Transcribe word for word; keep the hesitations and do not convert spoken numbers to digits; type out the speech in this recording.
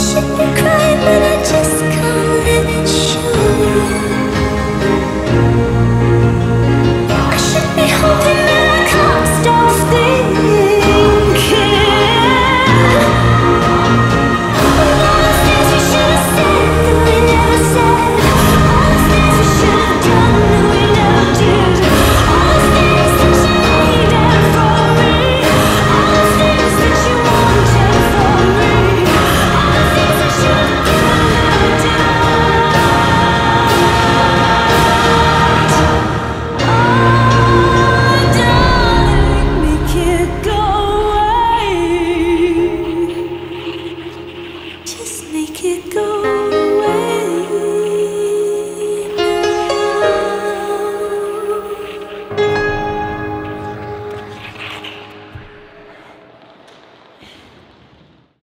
should be crying, but I just can't let it show.